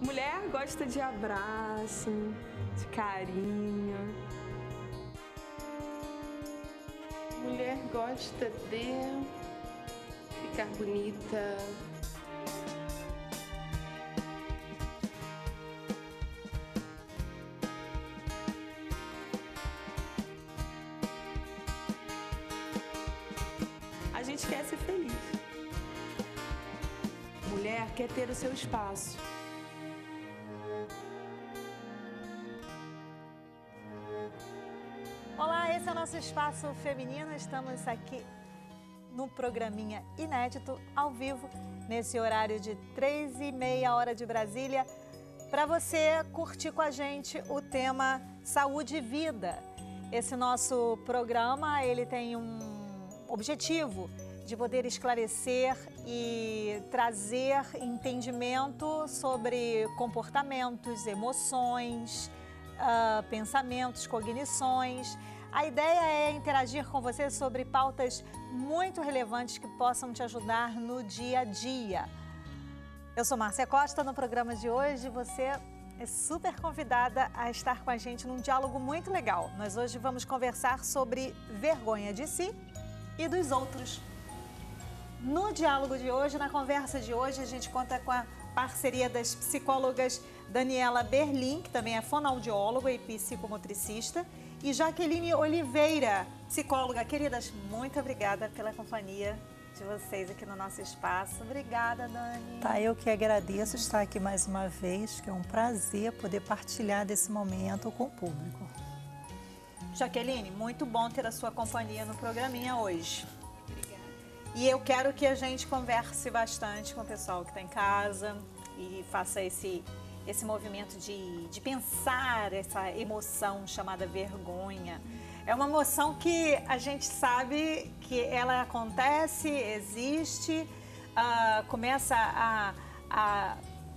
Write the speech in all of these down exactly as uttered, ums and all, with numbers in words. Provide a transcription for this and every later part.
Mulher gosta de abraço, de carinho. Mulher gosta de ficar bonita. A gente quer ser feliz. Mulher quer ter o seu espaço. Olá, esse é o nosso Espaço Feminino. Estamos aqui num programinha inédito, ao vivo, nesse horário de três e meia hora de Brasília, para você curtir com a gente o tema Saúde e Vida. Esse nosso programa, ele tem um objetivo de poder esclarecer e trazer entendimento sobre comportamentos, emoções, uh, pensamentos, cognições. A ideia é interagir com você sobre pautas muito relevantes que possam te ajudar no dia a dia. Eu sou Márcia Costa, no programa de hoje você é super convidada a estar com a gente num diálogo muito legal. Nós hoje vamos conversar sobre vergonha de si e dos outros. No diálogo de hoje, na conversa de hoje, a gente conta com a parceria das psicólogas Daniela Berlim, que também é fonoaudióloga e psicomotricista, e Jaqueline Oliveira, psicóloga. Queridas, muito obrigada pela companhia de vocês aqui no nosso espaço. Obrigada, Dani. Tá, eu que agradeço estar aqui mais uma vez, que é um prazer poder partilhar desse momento com o público. Jaqueline, muito bom ter a sua companhia no programinha hoje. Obrigada. E eu quero que a gente converse bastante com o pessoal que está em casa e faça esse, esse movimento de, de pensar essa emoção chamada vergonha. É uma emoção que a gente sabe que ela acontece, existe, uh, começa a, a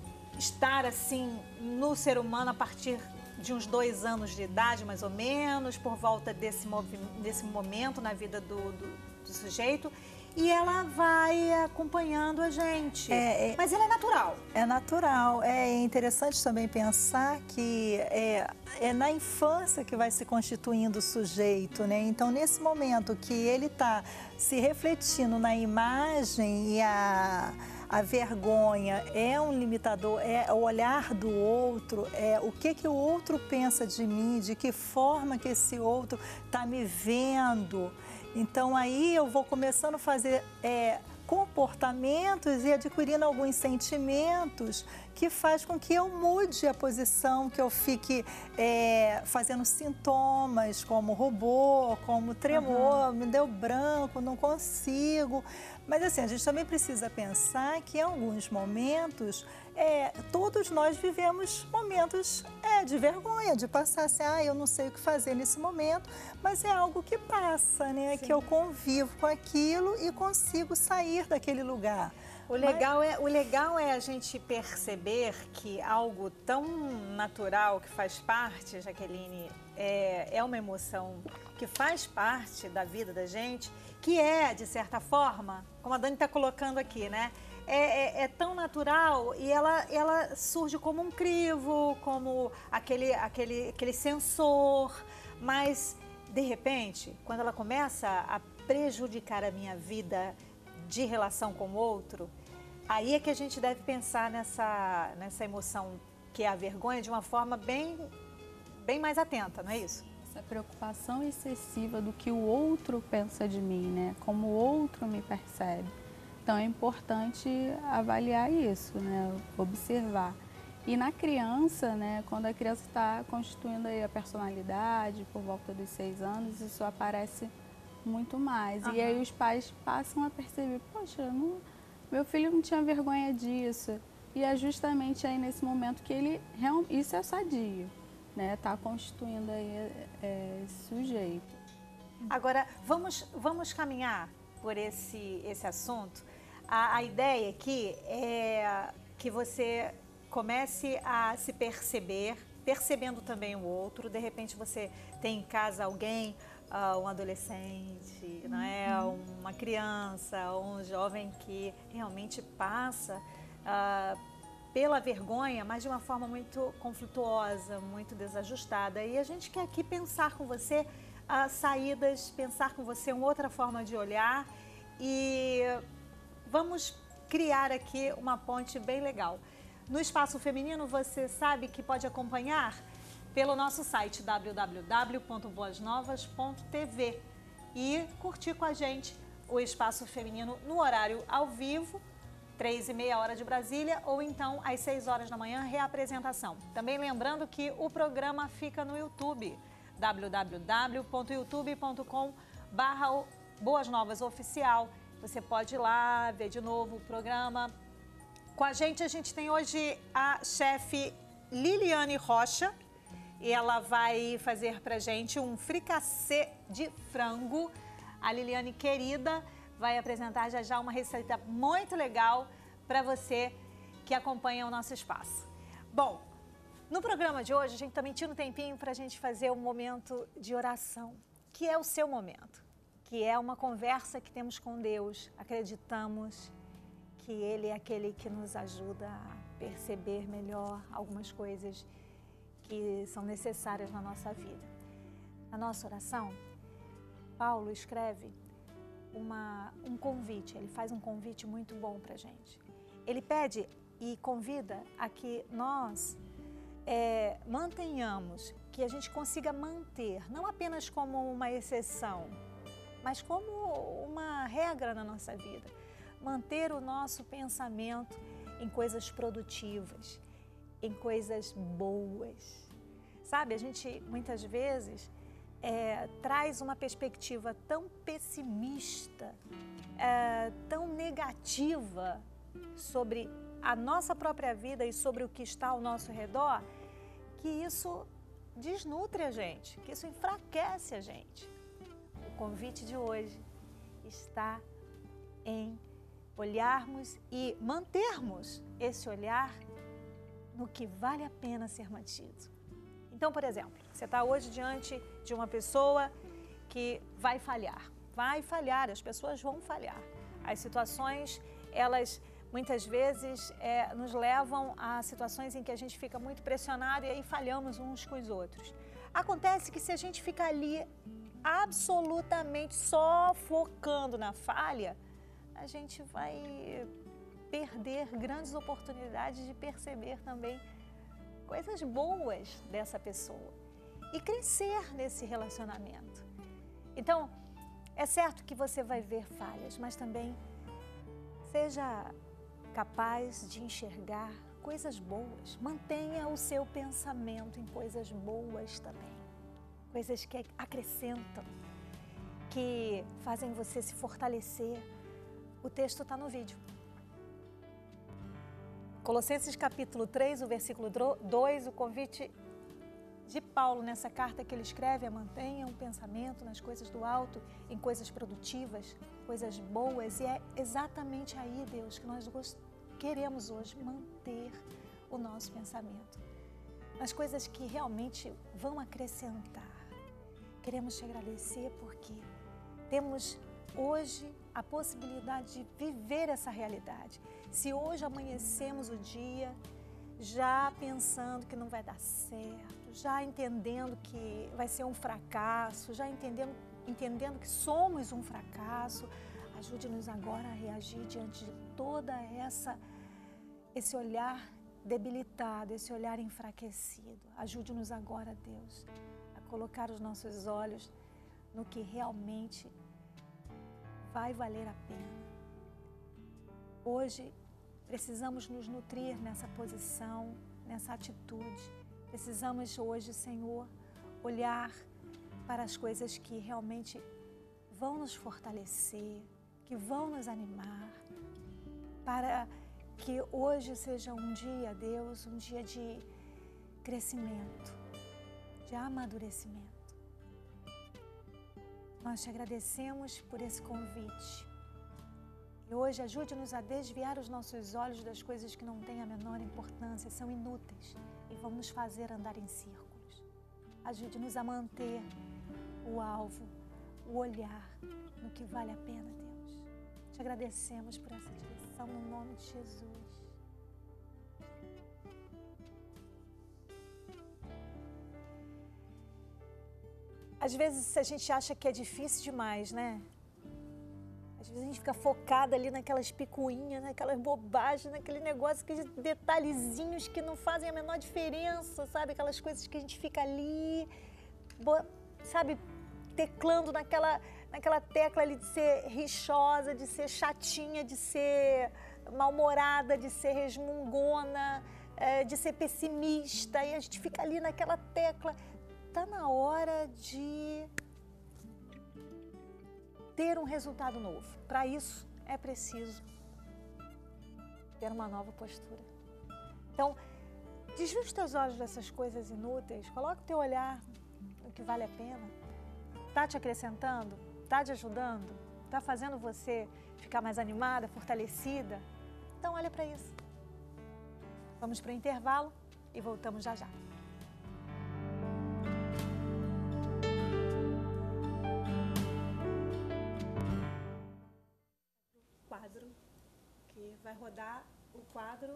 estar assim no ser humano a partir de uns dois anos de idade, mais ou menos, por volta desse, desse momento na vida do, do, do sujeito. E ela vai acompanhando a gente. É, é, Mas ela é natural. É natural. É interessante também pensar que é, é na infância que vai se constituindo o sujeito, né? Então, nesse momento que ele está se refletindo na imagem e a... A vergonha é um limitador, é o olhar do outro, é o que, que o outro pensa de mim, de que forma que esse outro está me vendo. Então aí eu vou começando a fazer é, comportamentos e adquirindo alguns sentimentos que faz com que eu mude a posição, que eu fique é, fazendo sintomas como robô, como tremor, uhum. Me deu branco, não consigo. Mas assim, a gente também precisa pensar que em alguns momentos, é, todos nós vivemos momentos é, de vergonha, de passar assim, ah, eu não sei o que fazer nesse momento, mas é algo que passa, né? Sim. Que eu convivo com aquilo e consigo sair daquele lugar. O legal, Mas... é, o legal é a gente perceber que algo tão natural que faz parte, Jaqueline, é, é uma emoção que faz parte da vida da gente, que é, de certa forma, como a Dani está colocando aqui, né? É, é, é tão natural e ela, ela surge como um crivo, como aquele, aquele, aquele sensor, mas, de repente, quando ela começa a prejudicar a minha vida de relação com o outro, aí é que a gente deve pensar nessa, nessa emoção que é a vergonha de uma forma bem, bem mais atenta, não é isso? Essa preocupação excessiva do que o outro pensa de mim, né? Como o outro me percebe. Então é importante avaliar isso, né? Observar. E na criança, né? Quando a criança está constituindo aí a personalidade, por volta dos seis anos, isso aparece muito mais. Uhum. E aí os pais passam a perceber, poxa, não, meu filho não tinha vergonha disso. E é justamente aí nesse momento que ele, isso é sadio, né? Tá constituindo aí é, esse sujeito. Agora, vamos, vamos caminhar por esse, esse assunto. A, a ideia aqui é que você comece a se perceber, percebendo também o outro. De repente você tem em casa alguém, Uh, um adolescente, não é? Uma criança, um jovem que realmente passa uh, pela vergonha, mas de uma forma muito conflituosa, muito desajustada. E a gente quer aqui pensar com você as saídas, pensar com você uma outra forma de olhar e vamos criar aqui uma ponte bem legal. No Espaço Feminino, você sabe que pode acompanhar pelo nosso site w w w ponto boas novas ponto t v e curtir com a gente o Espaço Feminino no horário ao vivo, três e meia hora de Brasília, ou então às seis horas da manhã, reapresentação. Também lembrando que o programa fica no YouTube, w w w ponto youtube ponto com barra Boas Novas Oficial. Você pode ir lá ver de novo o programa. Com a gente, a gente tem hoje a chefe Liliane Rocha, e ela vai fazer pra gente um fricassê de frango. A Liliane querida vai apresentar já já uma receita muito legal para você que acompanha o nosso espaço. Bom, no programa de hoje a gente também tira um tempinho para a gente fazer um momento de oração, que é o seu momento, que é uma conversa que temos com Deus. Acreditamos que Ele é aquele que nos ajuda a perceber melhor algumas coisas que são necessárias na nossa vida. Na nossa oração, Paulo escreve uma, um convite, ele faz um convite muito bom para a gente. Ele pede e convida a que nós é, mantenhamos, que a gente consiga manter, não apenas como uma exceção, mas como uma regra na nossa vida, manter o nosso pensamento em coisas produtivas, em coisas boas. Sabe, a gente muitas vezes é, traz uma perspectiva tão pessimista, é, tão negativa sobre a nossa própria vida e sobre o que está ao nosso redor, que isso desnutre a gente, que isso enfraquece a gente. O convite de hoje está em olharmos e mantermos esse olhar no que vale a pena ser mantido. Então, por exemplo, você está hoje diante de uma pessoa que vai falhar. Vai falhar, as pessoas vão falhar. As situações, elas muitas vezes é, nos levam a situações em que a gente fica muito pressionado e aí falhamos uns com os outros. Acontece que se a gente ficar ali absolutamente só focando na falha, a gente vai perder grandes oportunidades de perceber também coisas boas dessa pessoa e crescer nesse relacionamento. Então, é certo que você vai ver falhas, mas também seja capaz de enxergar coisas boas. Mantenha o seu pensamento em coisas boas também, coisas que acrescentam, que fazem você se fortalecer. O texto está no vídeo. Colossenses capítulo três, o versículo dois, o convite de Paulo nessa carta que ele escreve é: mantenha um pensamento nas coisas do alto, em coisas produtivas, coisas boas. E é exatamente aí, Deus, que nós queremos hoje manter o nosso pensamento. Nas coisas que realmente vão acrescentar. Queremos te agradecer porque temos hoje a possibilidade de viver essa realidade. Se hoje amanhecemos o dia já pensando que não vai dar certo, já entendendo que vai ser um fracasso, já entendendo, entendendo que somos um fracasso, ajude-nos agora a reagir diante de toda essa esse olhar debilitado, esse olhar enfraquecido. Ajude-nos agora, Deus, a colocar os nossos olhos no que realmente vai valer a pena. Hoje, precisamos nos nutrir nessa posição, nessa atitude. Precisamos hoje, Senhor, olhar para as coisas que realmente vão nos fortalecer, que vão nos animar, para que hoje seja um dia, Deus, um dia de crescimento, de amadurecimento. Nós te agradecemos por esse convite. E hoje ajude-nos a desviar os nossos olhos das coisas que não têm a menor importância, são inúteis e vão nos fazer andar em círculos. Ajude-nos a manter o alvo, o olhar no que vale a pena, Deus. Te agradecemos por essa direção no nome de Jesus. Às vezes a gente acha que é difícil demais, né? Às vezes a gente fica focada ali naquelas picuinhas, naquelas bobagens, naquele negócio, aqueles detalhezinhos que não fazem a menor diferença, sabe? Aquelas coisas que a gente fica ali, sabe, teclando naquela, naquela tecla ali de ser rixosa, de ser chatinha, de ser mal-humorada, de ser resmungona, de ser pessimista. E a gente fica ali naquela tecla. Está na hora de ter um resultado novo. Para isso, é preciso ter uma nova postura. Então, desvia os teus olhos dessas coisas inúteis, coloca o teu olhar no que vale a pena. Está te acrescentando? Está te ajudando? Está fazendo você ficar mais animada, fortalecida? Então, olha para isso. Vamos para o intervalo e voltamos já já. Quadro, que vai rodar o quadro.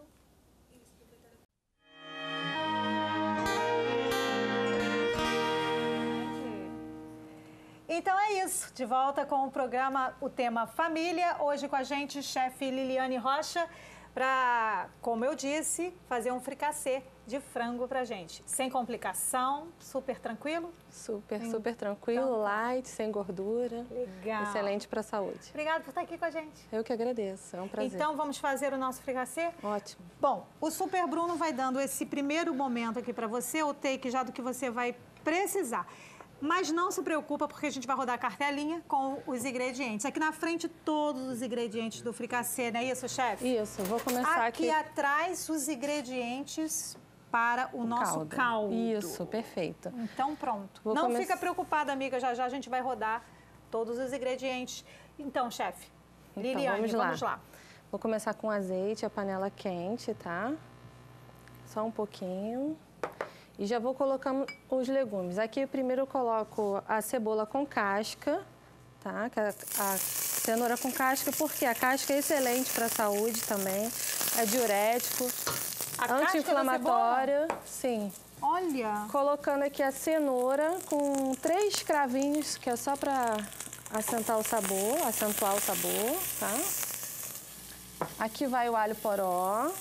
Então é isso, de volta com o programa, o tema Família. Hoje com a gente, chefe Liliane Rocha, para, como eu disse, fazer um fricassê de frango pra gente. Sem complicação, super tranquilo? Super, Sim. super tranquilo, Então, light, sem gordura. Legal. Excelente para a saúde. Obrigada por estar aqui com a gente. Eu que agradeço, é um prazer. Então vamos fazer o nosso fricassê? Ótimo. Bom, o Super Bruno vai dando esse primeiro momento aqui para você, o take já do que você vai precisar. Mas não se preocupa, porque a gente vai rodar a cartelinha com os ingredientes. Aqui na frente, todos os ingredientes do fricassê, não é isso, chefe? Isso, vou começar aqui. aqui. Aqui atrás, os ingredientes para o, o nosso caldo. caldo. Isso, perfeito. Então, pronto. Vou não come... fica preocupada, amiga, já já a gente vai rodar todos os ingredientes. Então, chefe, então, Liliane, vamos lá. vamos lá. Vou começar com azeite, a panela quente, tá? Só um pouquinho. E já vou colocando os legumes. Aqui primeiro eu coloco a cebola com casca, tá? A cenoura com casca, porque a casca é excelente para a saúde também. É diurético, anti-inflamatória. Sim. Olha! Colocando aqui a cenoura com três cravinhos, que é só para acentuar o sabor, acentuar o sabor, tá? Aqui vai o alho poró.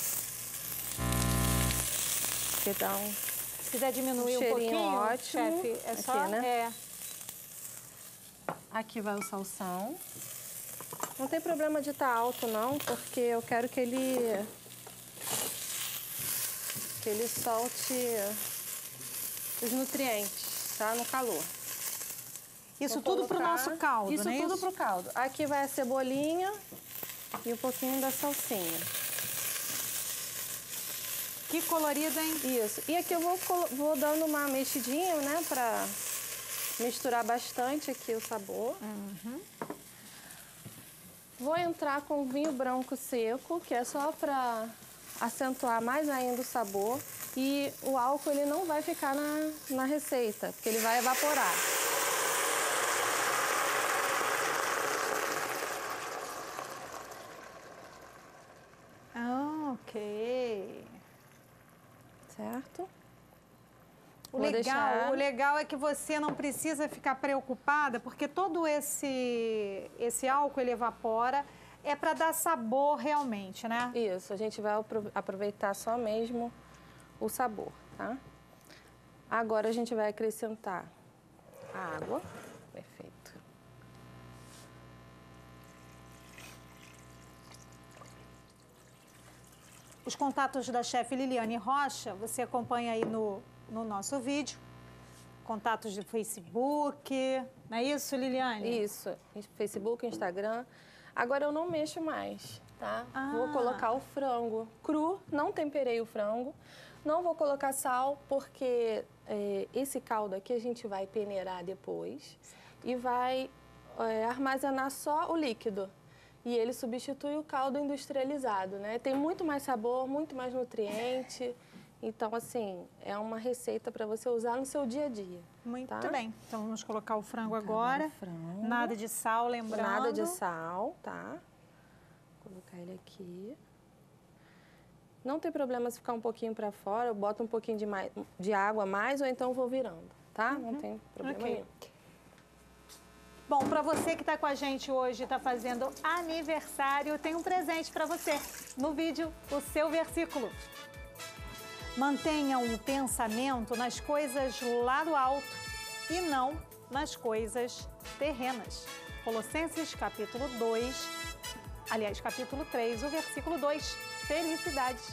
Que dá um... Se quiser diminuir um, um pouquinho, ótimo. chefe, é aqui, só... né? É. Aqui vai o salsão. Não tem problema de estar alto, não, porque eu quero que ele... que ele solte os nutrientes, tá? No calor. Isso Vou tudo colocar... para o nosso caldo, Isso não é tudo isso? para o caldo. Aqui vai a cebolinha e um pouquinho da salsinha. Que colorido, hein? Isso. E aqui eu vou, vou dando uma mexidinha, né, pra misturar bastante aqui o sabor. Uhum. Vou entrar com vinho branco seco, que é só pra acentuar mais ainda o sabor. E o álcool, ele não vai ficar na, na receita, porque ele vai evaporar. Ah, ok. Certo? O Vou legal, deixar... o legal é que você não precisa ficar preocupada, porque todo esse, esse álcool, ele evapora, é para dar sabor realmente, né? Isso, a gente vai aproveitar só mesmo o sabor, tá? Agora a gente vai acrescentar a água. Perfeito. Os contatos da chefe Liliane Rocha, você acompanha aí no, no nosso vídeo. Contatos de Facebook, não é isso, Liliane? Isso, Facebook, Instagram. Agora eu não mexo mais, tá? Ah. Vou colocar o frango cru, não temperei o frango. Não vou colocar sal, porque é, esse caldo aqui a gente vai peneirar depois e vai é, armazenar só o líquido. E ele substitui o caldo industrializado, né? Tem muito mais sabor, muito mais nutriente. Então, assim, é uma receita para você usar no seu dia a dia. Muito tá? bem. Então, vamos colocar o frango Colocar agora. o frango. Nada de sal, lembrando. Nada de sal, tá? Vou colocar ele aqui. Não tem problema se ficar um pouquinho para fora, eu boto um pouquinho de, mais, de água a mais ou então vou virando, tá? Não tem problema Ok. nenhum. Bom, para você que está com a gente hoje, está fazendo aniversário, tem um presente para você. No vídeo, o seu versículo. Mantenha o pensamento nas coisas lá do alto e não nas coisas terrenas. Colossenses capítulo dois, aliás, capítulo três, o versículo dois. Felicidades.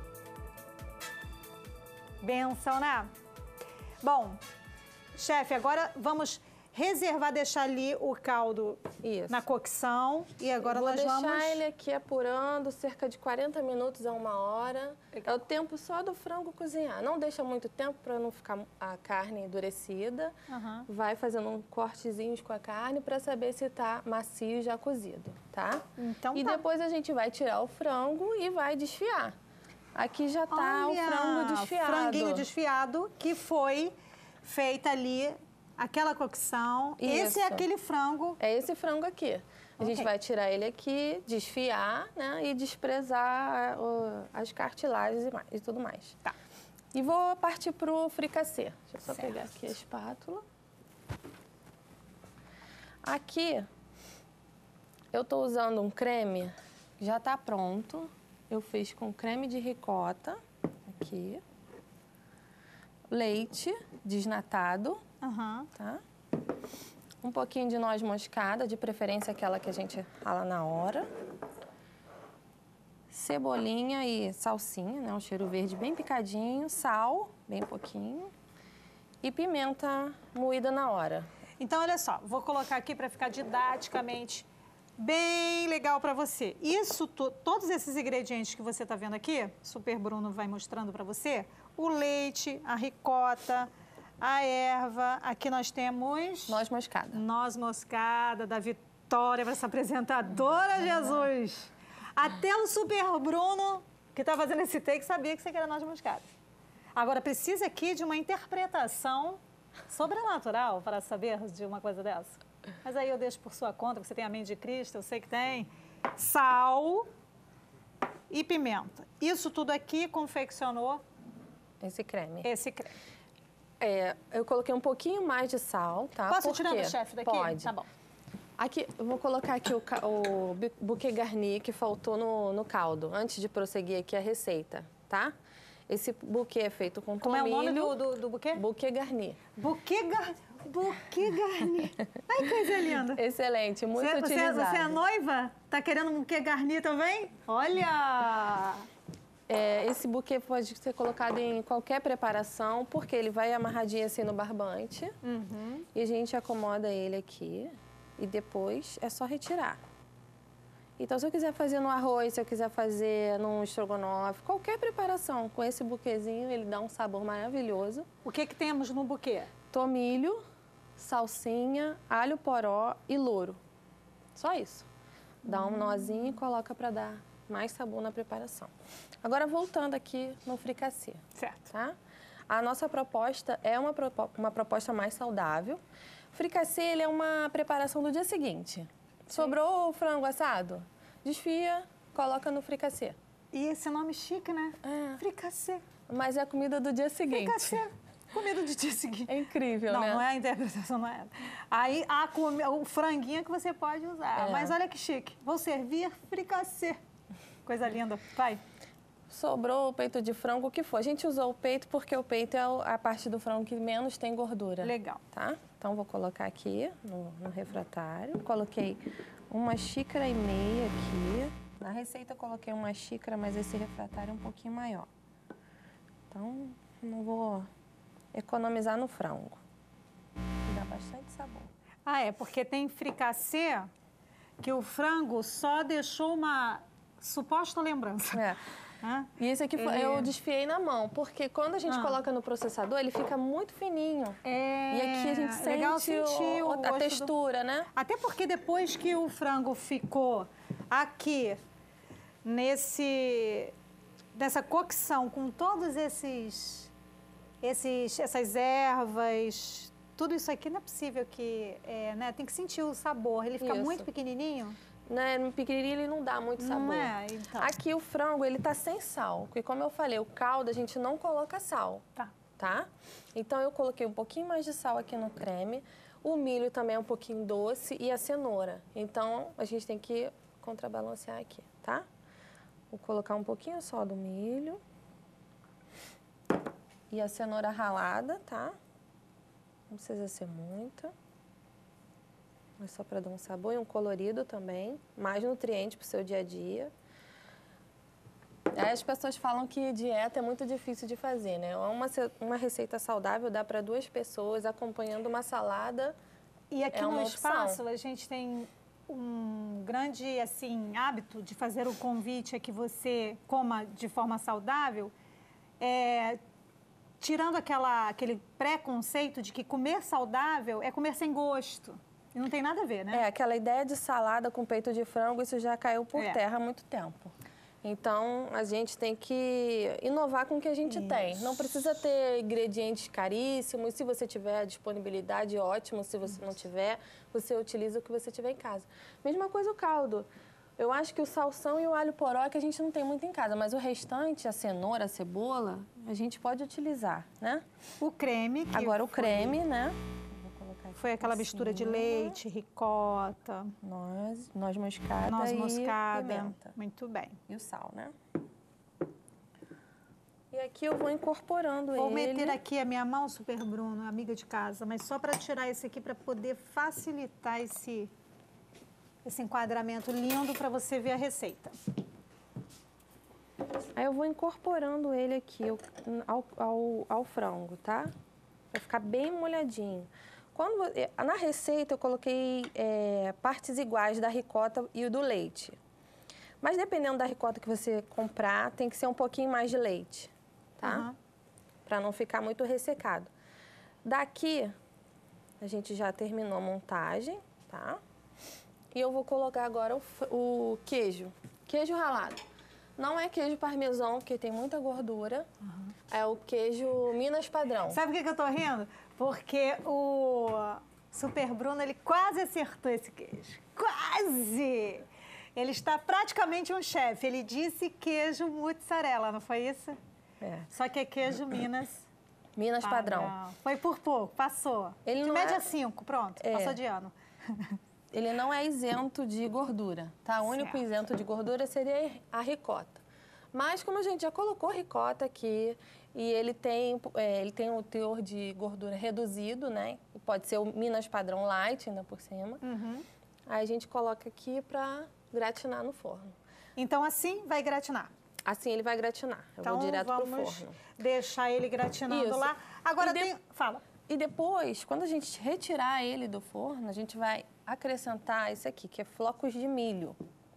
Benção, né? Bom, chefe, agora vamos reservar, deixar ali o caldo Isso. na cocção. E agora Vou nós deixar vamos... ele aqui apurando cerca de quarenta minutos a uma hora. É o tempo só do frango cozinhar. Não deixa muito tempo para não ficar a carne endurecida. Aham. Vai fazendo um cortezinhos com a carne para saber se está macio e já cozido, tá? Então e tá. depois a gente vai tirar o frango e vai desfiar. Aqui já tá o Olha, frango desfiado. franguinho desfiado que foi feita ali aquela cocção. Esse é Isso. aquele frango. É esse frango aqui. A gente Ok. vai tirar ele aqui, desfiar, né? E desprezar o- as cartilagens e, mais, e tudo mais. Tá. E vou partir pro fricassê. Deixa eu só Certo. pegar aqui a espátula. Aqui, eu tô usando um creme, já tá pronto. Eu fiz com creme de ricota, aqui. Leite desnatado, Aham. tá? Um pouquinho de noz moscada, de preferência aquela que a gente rala na hora. Cebolinha e salsinha, né? Um cheiro verde bem picadinho. Sal, bem pouquinho. E pimenta moída na hora. Então, olha só, vou colocar aqui para ficar didaticamente bem legal para você. Isso, tu- todos esses ingredientes que você está vendo aqui, Super Bruno vai mostrando para você, o leite, a ricota, a erva, aqui nós temos Noz moscada. noz moscada da Vitória, essa apresentadora, Jesus. Até o Super Bruno, que está fazendo esse take, sabia que você queria noz moscada. Agora, precisa aqui de uma interpretação sobrenatural para saber de uma coisa dessa. Mas aí eu deixo por sua conta, que você tem a mente de Cristo, eu sei que tem. Sal e pimenta. Isso tudo aqui confeccionou Esse creme. esse creme. É, eu coloquei um pouquinho mais de sal, tá? Posso Por tirar quê? do chefe daqui? Pode. Tá bom. Aqui, eu vou colocar aqui o, ca- o bu- buquê garni que faltou no, no caldo, antes de prosseguir aqui a receita, tá? Esse buquê é feito com Como é o tomilho. nome do, do, do buquê? Buquê garni. Buquê gar... Buquê garni. Ai, coisa linda. Excelente, muito Você, você, utilizado. você é noiva? Tá querendo um buquê garni também? Olha! É, esse buquê pode ser colocado em qualquer preparação, porque ele vai amarradinho assim no barbante. Uhum. E a gente acomoda ele aqui e depois é só retirar. Então, se eu quiser fazer no arroz, se eu quiser fazer num estrogonofe, qualquer preparação com esse buquezinho, ele dá um sabor maravilhoso. O que que temos no buquê? Tomilho, salsinha, alho poró e louro. Só isso. Dá um nozinho e coloca para dar mais sabor na preparação. Agora, voltando aqui no fricassê. Certo. Tá? A nossa proposta é uma, propo- uma proposta mais saudável. Fricassê, ele é uma preparação do dia seguinte. Sobrou o frango assado? Desfia, coloca no fricassê. E esse nome chique, né? É. Fricassê. Mas é a comida do dia seguinte. Fricassê. Comida do dia seguinte. É incrível, Não, né? não é a interpretação, não é. Aí a comi- o franguinho que você pode usar. É. Mas olha que chique. Vou servir fricassê. Coisa linda. Vai. Sobrou o peito de frango, o que for. A gente usou o peito porque o peito é o- a parte do frango que menos tem gordura. Legal. Tá? Então, vou colocar aqui no, no refratário. Coloquei uma xícara e meia aqui. Na receita, eu coloquei uma xícara, mas esse refratário é um pouquinho maior. Então, não vou economizar no frango. Dá bastante sabor. Ah, é, porque tem fricassê que o frango só deixou uma suposta lembrança. É. Hã? E esse aqui foi- Ele- eu desfiei na mão, porque quando a gente Ah. coloca no processador, ele fica muito fininho. É, E aqui a gente sente, legal sentir o- o a gosto do- textura, né? Até porque depois que o frango ficou aqui nesse nessa cocção com todos esses esses essas ervas, tudo isso aqui não é possível que é, né, tem que sentir o sabor. Ele fica Isso. muito pequenininho. Né, no pequenininho ele não dá muito sabor. Não é? Então. Aqui o frango, ele tá sem sal, porque como eu falei, o caldo a gente não coloca sal, Tá. tá? Então, eu coloquei um pouquinho mais de sal aqui no creme. O milho também é um pouquinho doce e a cenoura. Então, a gente tem que contrabalancear aqui, tá? Vou colocar um pouquinho só do milho. E a cenoura ralada, tá? Não precisa ser muita. Mas só para dar um sabor e um colorido também. Mais nutriente para o seu dia a dia. Aí as pessoas falam que dieta é muito difícil de fazer, né? Uma, uma receita saudável dá para duas pessoas acompanhando uma salada. E aqui é no uma espaço opção. a gente tem um grande assim hábito de fazer o convite a que você coma de forma saudável, é, tirando aquela, aquele preconceito de que comer saudável é comer sem gosto. E não tem nada a ver, né? É, aquela ideia de salada com peito de frango, isso já caiu por É. terra há muito tempo. Então, a gente tem que inovar com o que a gente Isso. tem. Não precisa ter ingredientes caríssimos. Se você tiver disponibilidade, ótimo. Se você não tiver, você utiliza o que você tiver em casa. Mesma coisa o caldo. Eu acho que o salsão e o alho poró é que a gente não tem muito em casa, mas o restante, a cenoura, a cebola, a gente pode utilizar, né? O creme. Que Agora o foi- creme, né? Vou colocar aqui Foi aquela por mistura de cima. leite, ricota, Noz, noz moscada noz e moscada. pimenta. Muito bem. E o sal, né? E aqui eu vou incorporando Vou ele. meter aqui a minha mão, Super Bruno, amiga de casa, mas só para tirar esse aqui, para poder facilitar esse, esse enquadramento lindo para você ver a receita. Aí eu vou incorporando ele aqui ao, ao, ao frango, tá? Vai ficar bem molhadinho. Quando, vo- na receita eu coloquei é, partes iguais da ricota e do leite. Mas dependendo da ricota que você comprar, tem que ser um pouquinho mais de leite, tá? Aham. Para não ficar muito ressecado. Daqui, a gente já terminou a montagem, tá? E eu vou colocar agora o, f- o queijo. Queijo ralado. Não é queijo parmesão, porque tem muita gordura. É o queijo Minas padrão. Sabe o que, que eu tô rindo? Porque o Super Bruno, ele quase acertou esse queijo. Quase! Ele está praticamente um chefe. Ele disse queijo mussarela, não foi isso? É. Só que é queijo Minas Minas padrão. Foi por pouco, passou. Ele de não média é- cinco, pronto, É. passou de ano. Ele não é isento de gordura, tá? O único Certo. isento de gordura seria a ricota. Mas como a gente já colocou ricota aqui e ele tem, é, ele tem um teor de gordura reduzido, né? E pode ser o Minas padrão light ainda por cima. Uhum. Aí a gente coloca aqui pra gratinar no forno. Então assim vai gratinar. Assim ele vai gratinar. Eu Então vou direto pro vamos forno. deixar ele gratinando Isso. lá. Agora E de- tem... Fala. E depois, quando a gente retirar ele do forno, a gente vai acrescentar isso aqui, que é flocos de milho.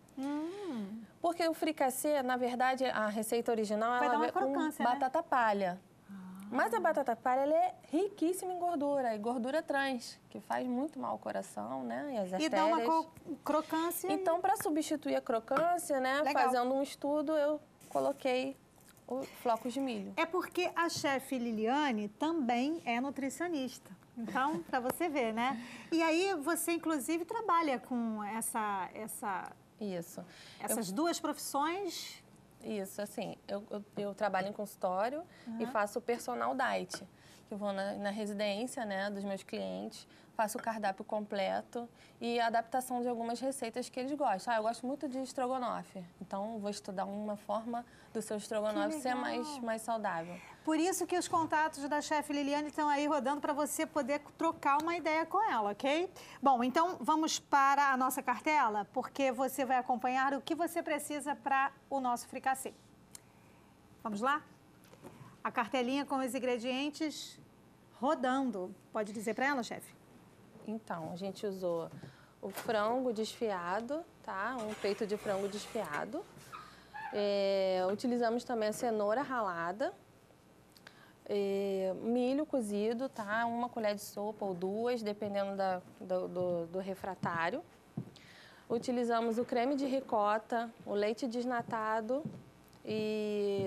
Hum. Porque o fricassê, na verdade, a receita original, Vai ela dar uma vem com crocância, né? batata palha. Mas a batata palha, ela é riquíssima em gordura, e gordura trans, que faz muito mal ao coração, né? E as E artérias. dá uma cro- crocância. e- Então, para substituir a crocância, né? Legal. Fazendo um estudo, eu coloquei os flocos de milho. É porque a chefe Liliane também é nutricionista. Então, para você ver, né? E aí você, inclusive, trabalha com essa, essa, Isso. essas duas profissões. Isso, assim, eu, eu, eu trabalho em consultório e faço personal diet, que eu vou na, na residência, né, dos meus clientes, faço o cardápio completo e a adaptação de algumas receitas que eles gostam. Ah, eu gosto muito de estrogonofe, então vou estudar uma forma do seu estrogonofe ser legal. mais, mais saudável. Por isso que os contatos da chefe Liliane estão aí rodando para você poder trocar uma ideia com ela, ok? Bom, então vamos para a nossa cartela, porque você vai acompanhar o que você precisa para o nosso fricassê. Vamos lá? A cartelinha com os ingredientes rodando. Pode dizer para ela, chefe? Então, a gente usou o frango desfiado, tá? Um peito de frango desfiado. É, utilizamos também a cenoura ralada. É, milho cozido, tá? Uma colher de sopa ou duas, dependendo da, do, do, do refratário. Utilizamos o creme de ricota, o leite desnatado e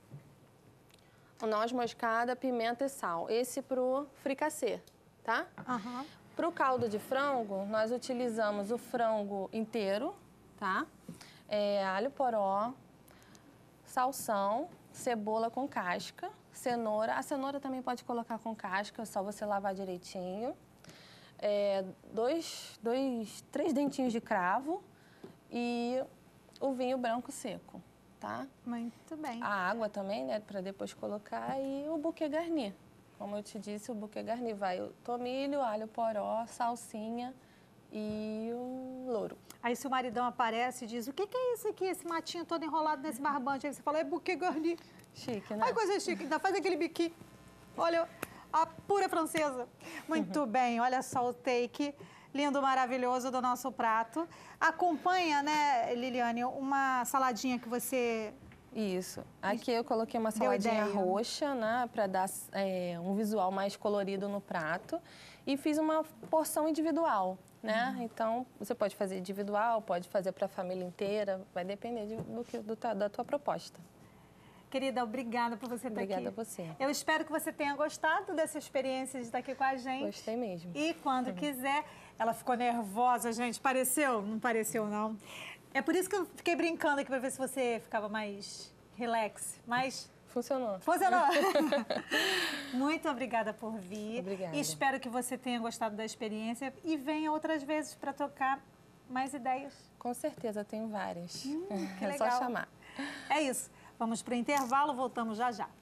o noz moscada, pimenta e sal. Esse pro fricassê, tá? Aham. Para o caldo de frango, nós utilizamos o frango inteiro, tá? É, alho poró, salsão, cebola com casca, cenoura. A cenoura também pode colocar com casca, é só você lavar direitinho. É, dois, dois, três dentinhos de cravo e o vinho branco seco, tá? Muito bem. A água também, né, para depois colocar, e o buquê garni. Como eu te disse, o buquê garni vai o tomilho, alho poró, salsinha e o louro. Aí se o maridão aparece e diz, o que, que é isso aqui, esse matinho todo enrolado nesse barbante? Aí você fala, é buquê garni. Chique, né? Ai, coisa chique, ainda faz aquele biquinho. Olha, a pura francesa. Muito bem, olha só o take lindo, maravilhoso do nosso prato. Acompanha, né, Liliane, uma saladinha que você... Isso. Aqui eu coloquei uma saladinha roxa, né, para dar é, um visual mais colorido no prato. E fiz uma porção individual, né? Uhum. Então, você pode fazer individual, pode fazer para a família inteira, vai depender de, do que, do, da tua proposta. Querida, obrigada por você estar aqui. Obrigada a você. Eu espero que você tenha gostado dessa experiência de estar aqui com a gente. Gostei mesmo. E quando uhum. quiser, ela ficou nervosa, gente. Pareceu? Não pareceu, não. É por isso que eu fiquei brincando aqui para ver se você ficava mais relax, mais... Funcionou. Funcionou. Muito obrigada por vir. Obrigada. E espero que você tenha gostado da experiência e venha outras vezes para tocar mais ideias. Com certeza, tenho várias. Hum, que é legal. só chamar. É isso. Vamos para o intervalo, voltamos já já.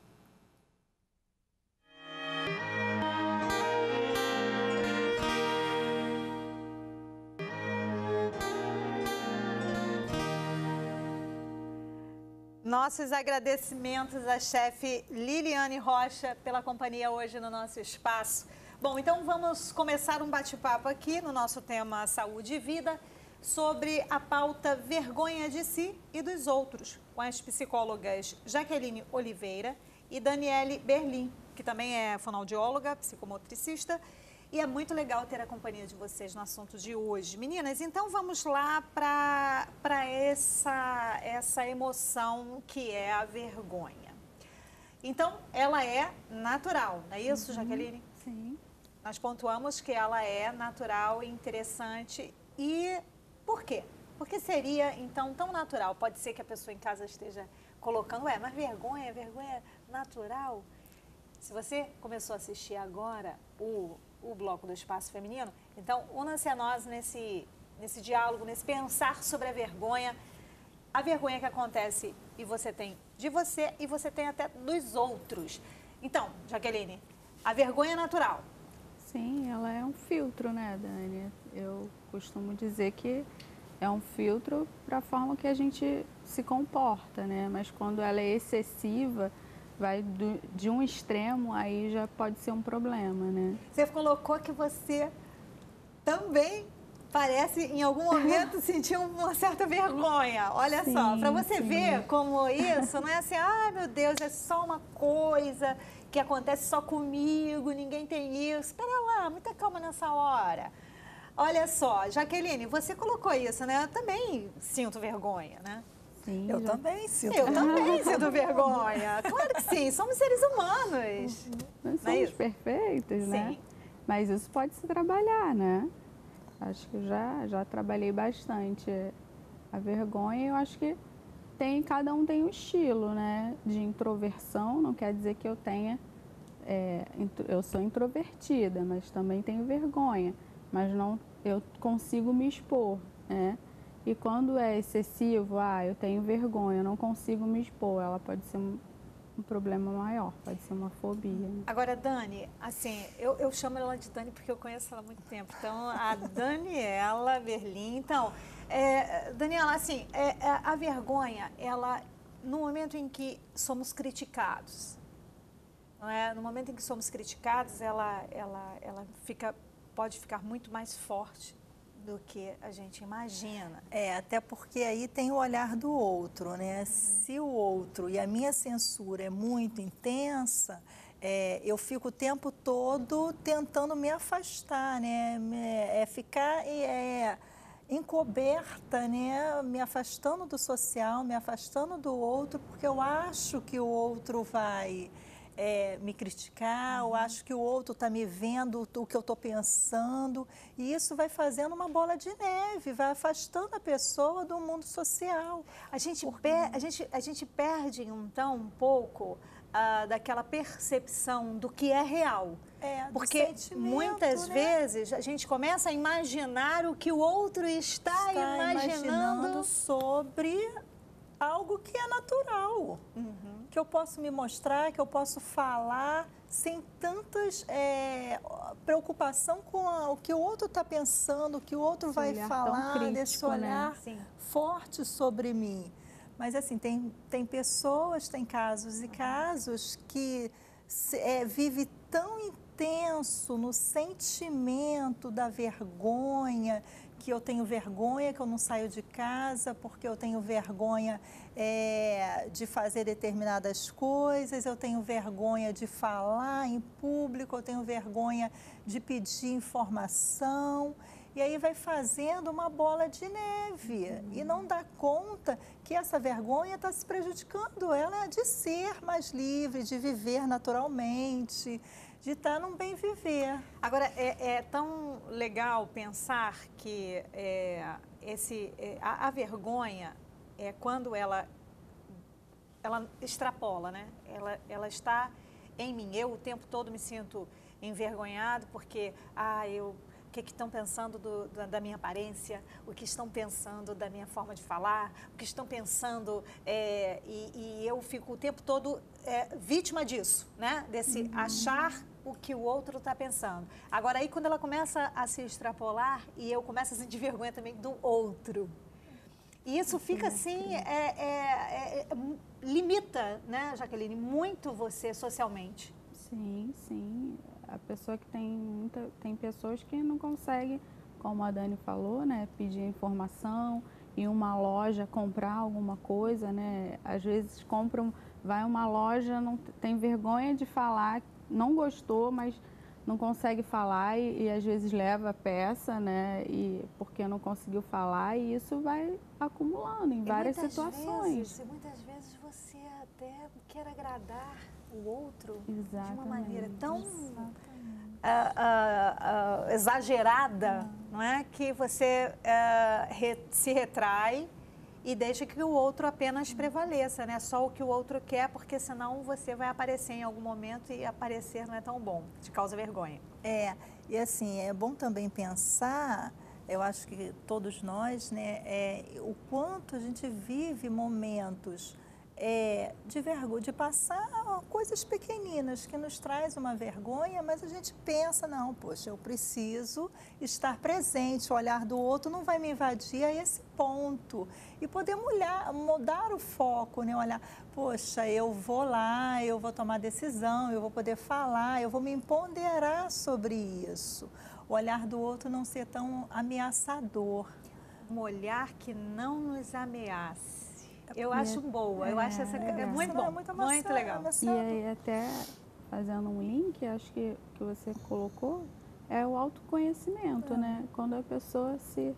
Nossos agradecimentos à chefe Liliane Rocha pela companhia hoje no nosso espaço. Bom, então vamos começar um bate-papo aqui no nosso tema Saúde e Vida sobre a pauta vergonha de si e dos outros, com as psicólogas Jaqueline Oliveira e Daniele Berlim, que também é fonoaudióloga, psicomotricista. E é muito legal ter a companhia de vocês no assunto de hoje. Meninas, então vamos lá para essa, essa emoção que é a vergonha. Então, ela é natural, não é isso, uhum. Jaqueline? Sim. Nós pontuamos que ela é natural e interessante. E por quê? Porque seria, então, tão natural? Pode ser que a pessoa em casa esteja colocando, ué, mas vergonha, vergonha é natural? Se você começou a assistir agora o... o bloco do Espaço Feminino, então una-se a nós nesse, nesse diálogo, nesse pensar sobre a vergonha, a vergonha que acontece e você tem de você e você tem até dos outros. Então, Jaqueline, a vergonha é natural. Sim, ela é um filtro, né, Dani? Eu costumo dizer que é um filtro para a forma que a gente se comporta, né? Mas quando ela é excessiva, vai do, de um extremo, aí já pode ser um problema, né? Você colocou que você também parece, em algum momento, sentir uma certa vergonha. Olha sim, só, para você sim. ver como isso, não é assim, ai meu Deus, é só uma coisa que acontece só comigo, ninguém tem isso. Espera lá, muita calma nessa hora. Olha só, Jaqueline, você colocou isso, né? Eu também sinto vergonha, né? Sim, eu já... também sinto. Eu também sinto vergonha. Claro que sim, somos seres humanos. Uhum. Nós somos perfeitos, né? Sim. Mas isso pode se trabalhar, né? Acho que já, já trabalhei bastante a vergonha. Eu acho que tem, cada um tem um estilo, né? De introversão, não quer dizer que eu tenha... É, eu sou introvertida, mas também tenho vergonha. Mas não, eu consigo me expor, né? E quando é excessivo, ah, eu tenho vergonha, eu não consigo me expor, ela pode ser um, um problema maior, pode ser uma fobia. Né? Agora, Dani, assim, eu, eu chamo ela de Dani porque eu conheço ela há muito tempo. Então, a Daniela Berlim. Então, é, Daniela, assim, é, é, a vergonha, ela, no momento em que somos criticados, não é? No momento em que somos criticados, ela, ela, ela fica, pode ficar muito mais forte do que a gente imagina. É, até porque aí tem o olhar do outro, né? Uhum. Se o outro e a minha censura é muito intensa, é, eu fico o tempo todo tentando me afastar, né? É, ficar é, encoberta, né? Me afastando do social, me afastando do outro, porque eu acho que o outro vai... é, me criticar, uhum. eu acho que o outro está me vendo o que eu estou pensando, e isso vai fazendo uma bola de neve, vai afastando a pessoa do mundo social. A gente, per, a gente, a gente perde, então, um pouco ah, daquela percepção do que é real. É, porque muitas né? vezes a gente começa a imaginar o que o outro está, está imaginando. imaginando sobre algo que é natural, uhum. que eu posso me mostrar, que eu posso falar sem tantas é, preocupação com a, o que o outro está pensando, o que o outro esse vai falar, crítico, desse olhar né? forte sobre mim. Mas assim, tem, tem pessoas, tem casos e uhum. casos que é, vive tão intenso no sentimento da vergonha, que eu tenho vergonha, que eu não saio de casa, porque eu tenho vergonha é, de fazer determinadas coisas, eu tenho vergonha de falar em público, eu tenho vergonha de pedir informação. E aí vai fazendo uma bola de neve uhum. e não dá conta que essa vergonha está se prejudicando ela de ser mais livre, de viver naturalmente, de estar num bem viver. Agora, é, é tão legal pensar que é, esse, é, a, a vergonha é quando ela, ela extrapola, né? Ela, ela está em mim. Eu o tempo todo me sinto envergonhado porque, ah, eu... o que estão pensando do, da, da minha aparência, o que estão pensando da minha forma de falar, o que estão pensando, é, e, e eu fico o tempo todo é, vítima disso, né? Desse uhum. achar o que o outro está pensando. Agora, aí quando ela começa a se extrapolar e eu começo a sentir vergonha também do outro, e isso fica assim, é, é, é, limita, né, Jaqueline, muito você socialmente. Sim, sim. A pessoa que tem muita, tem pessoas que não conseguem, como a Dani falou, né, pedir informação, ir em uma loja comprar alguma coisa, né? Às vezes compram, vai a uma loja, não tem vergonha de falar, não gostou, mas não consegue falar e, e às vezes leva a peça, né? E porque não conseguiu falar e isso vai acumulando em e várias muitas situações. Vezes, e muitas vezes você até quer agradar o outro Exatamente. de uma maneira tão uh, uh, uh, exagerada, uhum. não é? Que você uh, re, se retrai e deixa que o outro apenas prevaleça, né? Só o que o outro quer, porque senão você vai aparecer em algum momento e aparecer não é tão bom, te causa vergonha. É, e assim, é bom também pensar, eu acho que todos nós, né, é, o quanto a gente vive momentos É, de vergonha, de passar coisas pequeninas que nos traz uma vergonha, mas a gente pensa, não, poxa, eu preciso estar presente, o olhar do outro não vai me invadir a esse ponto. E poder mudar, mudar o foco, né? Olhar, poxa, eu vou lá, eu vou tomar decisão, eu vou poder falar, eu vou me empoderar sobre isso. O olhar do outro não ser tão ameaçador. Um olhar que não nos ameace. Eu acho boa, é, eu acho essa é, é muito bom, muito, muito legal. E aí até fazendo um link, acho que que você colocou, é o autoconhecimento, é. né? Quando a pessoa se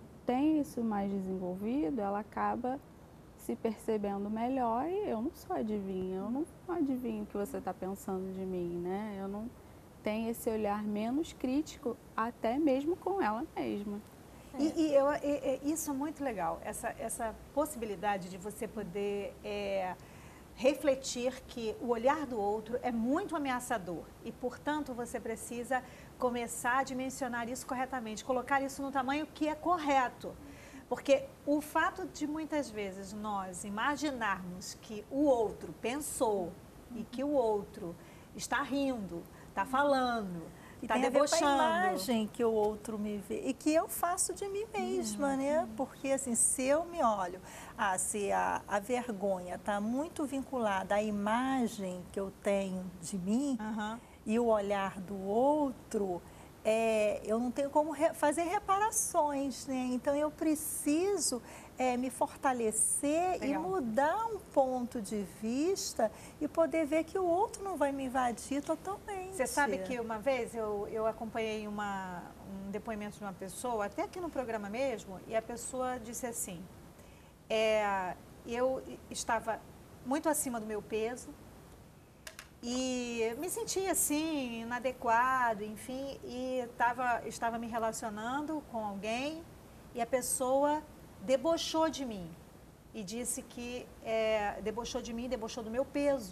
tem isso mais desenvolvido, ela acaba se percebendo melhor e eu não sou adivinha, eu não adivinho o que você está pensando de mim, né? Eu não tenho esse olhar menos crítico até mesmo com ela mesma. É. E, e, eu, e, e isso é muito legal, essa, essa possibilidade de você poder é, refletir que o olhar do outro é muito ameaçador e, portanto, você precisa começar a dimensionar isso corretamente, colocar isso no tamanho que é correto. Porque o fato de muitas vezes nós imaginarmos que o outro pensou e que o outro está rindo, está falando... E tá tem debochando. a ver com a imagem que o outro me vê e que eu faço de mim mesma, uhum. né? Porque assim, se eu me olho, ah, se a, a vergonha está muito vinculada à imagem que eu tenho de mim uhum. e o olhar do outro, é, eu não tenho como re, fazer reparações, né? Então eu preciso é, me fortalecer Legal. E mudar um ponto de vista e poder ver que o outro não vai me invadir totalmente. Você sabe que uma vez eu, eu acompanhei uma, um depoimento de uma pessoa, até aqui no programa mesmo, e a pessoa disse assim, é, eu estava muito acima do meu peso E me senti assim, inadequado, enfim, e tava, estava me relacionando com alguém e a pessoa debochou de mim. E disse que é, debochou de mim, debochou do meu peso.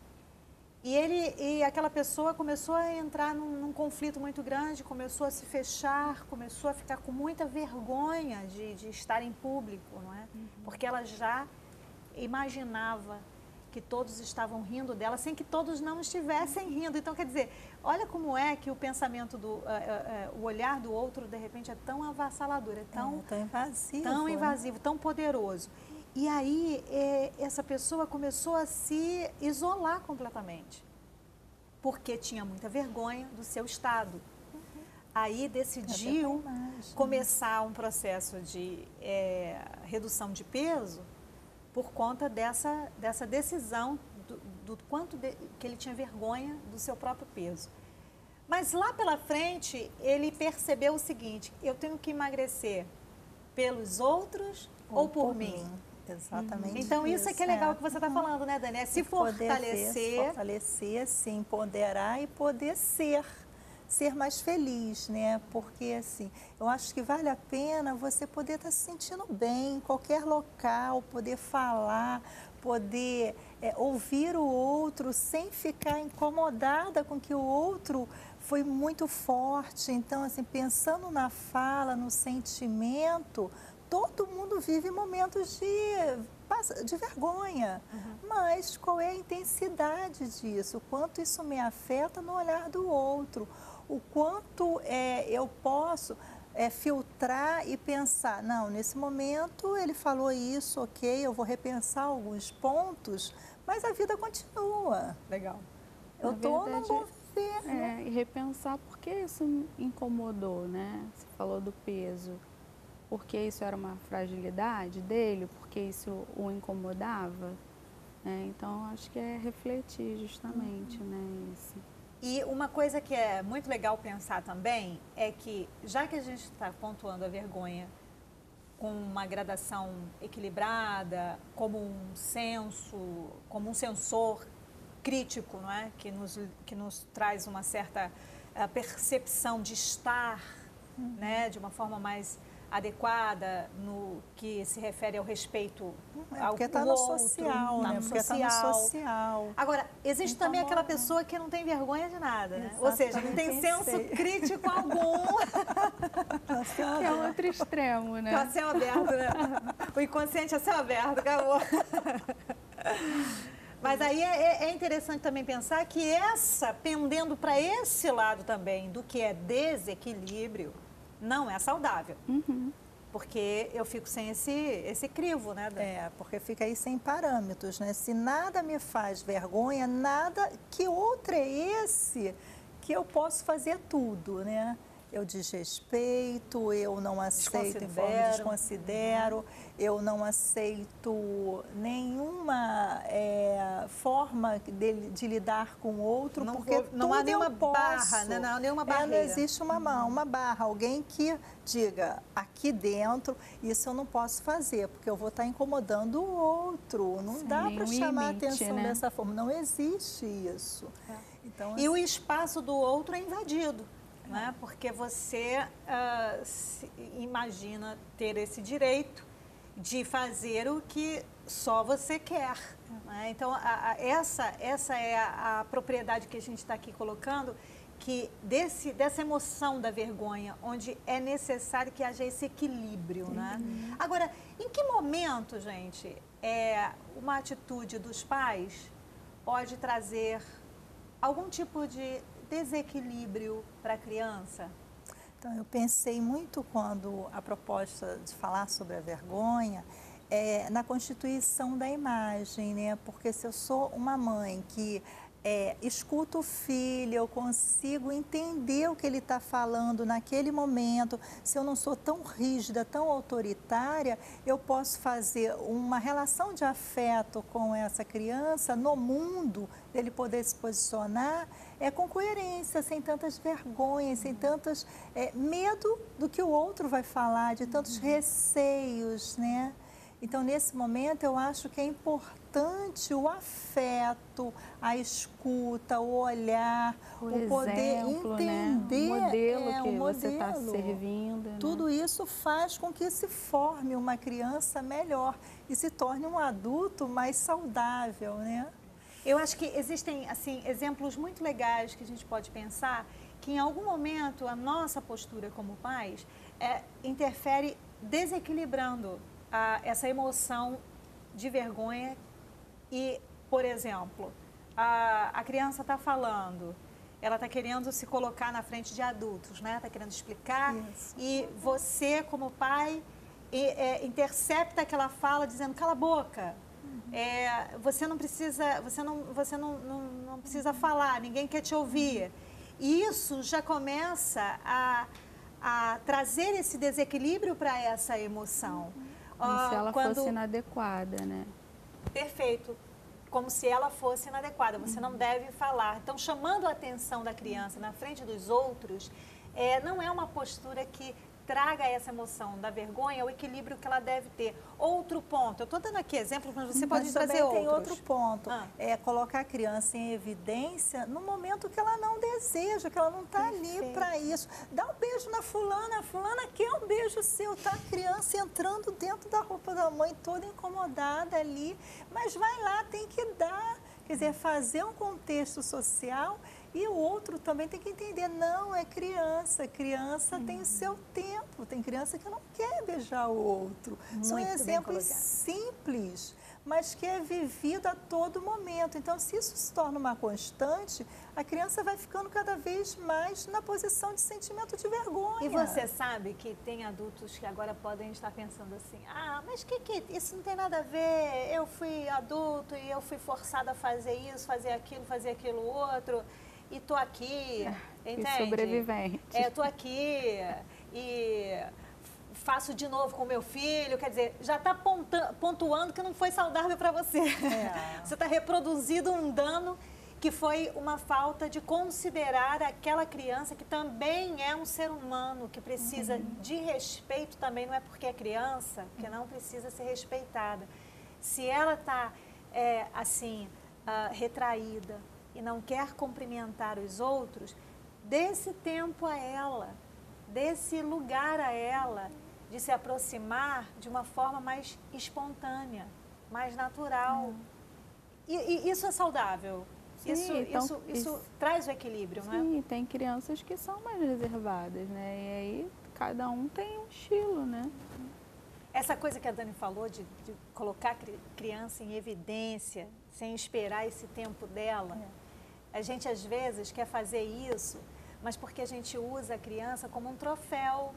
E, ele, e aquela pessoa começou a entrar num, num conflito muito grande, começou a se fechar, começou a ficar com muita vergonha de, de estar em público, não é? Uhum. Porque ela já imaginava que todos estavam rindo dela, sem que todos não estivessem rindo. Então, quer dizer, olha como é que o pensamento, do, uh, uh, uh, o olhar do outro, de repente, é tão avassalador, é tão, é, tão invasivo, tão, né? invasivo, tão poderoso. E aí, é, essa pessoa começou a se isolar completamente, porque tinha muita vergonha do seu estado. Uhum. Aí decidiu mais, começar um processo de é, redução de peso por conta dessa, dessa decisão do, do quanto de, que ele tinha vergonha do seu próprio peso. Mas lá pela frente, ele percebeu o seguinte: eu tenho que emagrecer pelos outros ou, ou por, por mim? mim. Exatamente. Então, isso, isso é que é legal que você está falando, né, Dani? É se fortalecer. Ver, fortalecer, se empoderar e poder ser, ser mais feliz, né? Porque, assim, eu acho que vale a pena você poder estar se sentindo bem em qualquer local, poder falar, poder é, ouvir o outro sem ficar incomodada com que o outro foi muito forte. Então, assim, pensando na fala, no sentimento, todo mundo vive momentos de, de vergonha, uhum. Mas qual é a intensidade disso? O quanto isso me afeta no olhar do outro? O quanto é, eu posso é, filtrar e pensar, não, nesse momento ele falou isso, ok, eu vou repensar alguns pontos, mas a vida continua. Legal. Eu estou no bom viver. É, né? E repensar por que isso me incomodou, né? Você falou do peso. Porque isso era uma fragilidade dele, porque isso o incomodava, né? Então, acho que é refletir justamente, uhum. né, isso. E uma coisa que é muito legal pensar também é que, já que a gente está pontuando a vergonha com uma gradação equilibrada, como um senso, como um sensor crítico, não é? Que nos, que nos traz uma certa uh, percepção de estar, uhum. né, de uma forma mais adequada no que se refere ao respeito é, ao porque está no social, tá né? no Porque social. Está no social. Agora, existe então, também aquela pessoa que não tem vergonha de nada, né? Ou seja, não tem senso sei. crítico algum. Que é outro extremo, né? Tá a céu aberto, né? O inconsciente é céu aberto, acabou. Mas aí é, é interessante também pensar que essa, pendendo para esse lado também, do que é desequilíbrio, não é saudável. Uhum. Porque eu fico sem esse, esse crivo, né, Dani? É, porque fica aí sem parâmetros, né? Se nada me faz vergonha, nada, que outro é esse que eu posso fazer tudo, né? Eu desrespeito, eu não aceito, informo, desconsidero, uhum. eu não aceito nenhuma é, forma de, de lidar com o outro, não porque vou, não há nenhuma posso. barra, né? Não há nenhuma barreira. É, não existe uma, uhum. uma barra, alguém que diga, aqui dentro, isso eu não posso fazer, porque eu vou estar incomodando o outro. Não Sem dá para chamar limite, a atenção né? dessa forma, não existe isso. É. Então, e assim, o espaço do outro é invadido. Né? Porque você uh, se, imagina ter esse direito de fazer o que só você quer. Né? Então, a, a, essa, essa é a, a propriedade que a gente está aqui colocando, que desse, dessa emoção da vergonha, onde é necessário que haja esse equilíbrio. Uhum. Né? Agora, em que momento, gente, é, uma atitude dos pais pode trazer algum tipo de desequilíbrio para a criança? Então, eu pensei muito quando a proposta de falar sobre a vergonha é na constituição da imagem, né? Porque se eu sou uma mãe que é, escuto o filho, eu consigo entender o que ele está falando naquele momento, se eu não sou tão rígida, tão autoritária, eu posso fazer uma relação de afeto com essa criança no mundo, dele poder se posicionar é com coerência, sem tantas vergonhas, sem tantos é, medo do que o outro vai falar, de tantos receios, né? Então, nesse momento, eu acho que é importante importante o afeto, a escuta, o olhar, o, o poder exemplo, entender, né? O modelo é, que o você está modelo. servindo. Né? Tudo isso faz com que se forme uma criança melhor e se torne um adulto mais saudável, né? Eu acho que existem, assim, exemplos muito legais que a gente pode pensar que em algum momento a nossa postura como pais é, interfere desequilibrando a, essa emoção de vergonha e, por exemplo, a, a criança está falando, ela está querendo se colocar na frente de adultos, né? Está querendo explicar Isso. e você, como pai, e, é, intercepta aquela fala dizendo, cala a boca. É, você não precisa, você não, você não, não, não precisa falar, ninguém quer te ouvir. E isso já começa a, a trazer esse desequilíbrio para essa emoção. Como uh, se ela quando... fosse inadequada, né? Perfeito. Como se ela fosse inadequada, você não deve falar. Então, chamando a atenção da criança na frente dos outros, é, não é uma postura que traga essa emoção da vergonha, o equilíbrio que ela deve ter. Outro ponto, eu estou dando aqui exemplos, mas você pode mas trazer outros. Tem outro ponto, ah. é colocar a criança em evidência no momento que ela não deseja, que ela não está ali para isso. Dá um beijo na fulana, a fulana quer um beijo seu, tá? A criança entrando dentro da roupa da mãe, toda incomodada ali, mas vai lá, tem que dar. Quer dizer, fazer um contexto social. E o outro também tem que entender, não, é criança, criança hum. tem o seu tempo, tem criança que não quer beijar o outro. Muito São exemplos simples, mas que é vivido a todo momento. Então, se isso se torna uma constante, a criança vai ficando cada vez mais na posição de sentimento de vergonha. E você sabe que tem adultos que agora podem estar pensando assim, ah, mas que, que isso não tem nada a ver, eu fui adulto e eu fui forçada a fazer isso, fazer aquilo, fazer aquilo outro... E tô aqui, é, entende? E sobrevivente. É, tô aqui e faço de novo com meu filho. Quer dizer, já está pontuando que não foi saudável para você. É. Você está reproduzindo um dano que foi uma falta de considerar aquela criança que também é um ser humano, que precisa uhum. de respeito também. Não é porque é criança que não precisa ser respeitada. Se ela está, é, assim, uh, retraída, e não quer cumprimentar os outros, dê esse tempo a ela, dê esse lugar a ela de se aproximar de uma forma mais espontânea, mais natural. Hum. E, e isso é saudável. Sim, isso, então, isso, isso, isso traz o equilíbrio, sim, não é? Sim, tem crianças que são mais reservadas, né? E aí cada um tem um estilo, né? Essa coisa que a Dani falou de, de colocar a criança em evidência, sem esperar esse tempo dela, é. A gente às vezes quer fazer isso, mas porque a gente usa a criança como um troféu.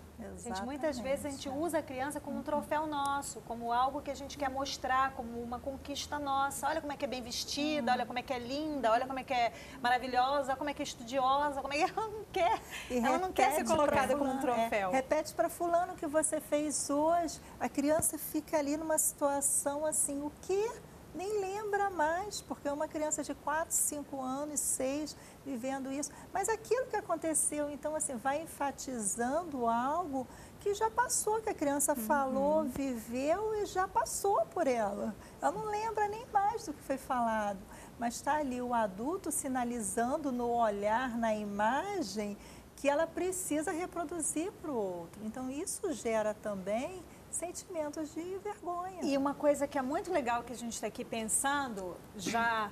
A gente, muitas vezes a gente usa a criança como um troféu nosso, como algo que a gente quer mostrar, como uma conquista nossa. Olha como é que é bem vestida, olha como é que é linda, olha como é que é maravilhosa, como é que é estudiosa, como é que ela não quer. E ela não quer ser colocada como um troféu. É, repete para fulano o que você fez hoje. A criança fica ali numa situação assim, o quê? Nem lembra mais, porque é uma criança de quatro, cinco anos, seis, vivendo isso. Mas aquilo que aconteceu, então, assim, vai enfatizando algo que já passou, que a criança uhum. falou, viveu e já passou por ela. Ela não lembra nem mais do que foi falado, mas está ali o adulto sinalizando no olhar, na imagem, que ela precisa reproduzir para o outro. Então, isso gera também sentimentos de vergonha. E uma coisa que é muito legal que a gente está aqui pensando, já